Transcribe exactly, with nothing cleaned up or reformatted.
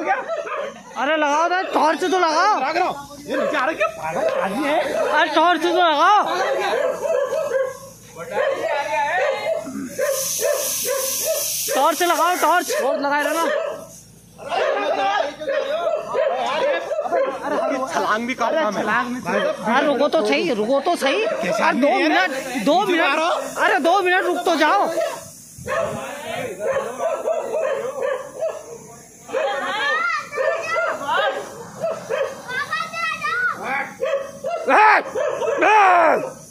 क्या? अरे लगाओ ना, टॉर्च तो लगाओ। लगा रहा हूँ। ये नीचे आ रहा क्या? पागल आदमी है। अरे टॉर्च तो लगाओ। टॉर्च लगाओ, टॉर्च टॉर्च लगाए रहो ना। छलांग भी कर अरे रुको तो सही, रुको तो सही। अरे दो मिनट दो मिनट अरे दो मिनट रुक तो जाओ। Hey! Hey!